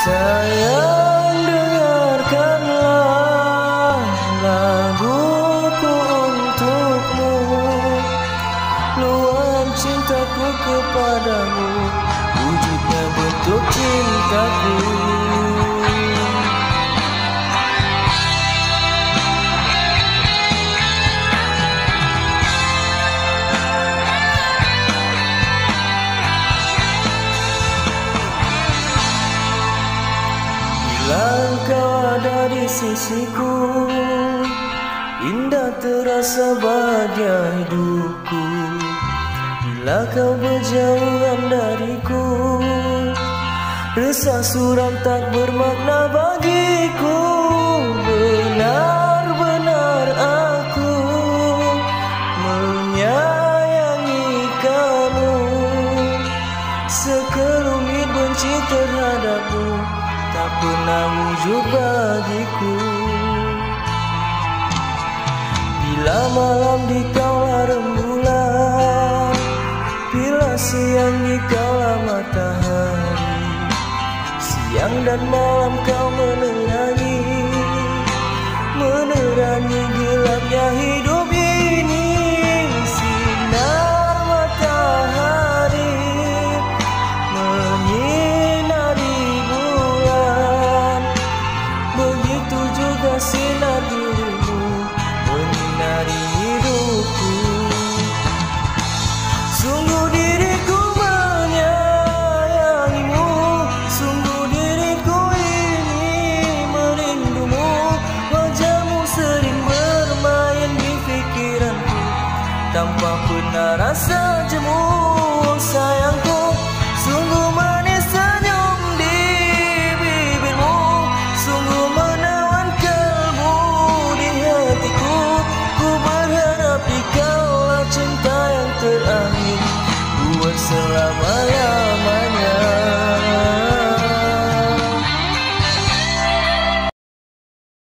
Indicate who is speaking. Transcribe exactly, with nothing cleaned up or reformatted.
Speaker 1: Sayang, dengarkanlah laguku untukmu, luahan cintaku kepadamu, wujudnya bentuk cintaku. Bila kau ada di sisiku, indah terasa bahagia hidupku. Bila kau berjauhan dariku, resah suram tak bermakna bagiku. Benar-benar aku menyayangi kamu, sekelumit benci terhadapmu tak pernah wujud bagiku. Bila malam di kaulah rembulan, bila siang di kaulah matahari, siang dan malam kau menerangi, menerangi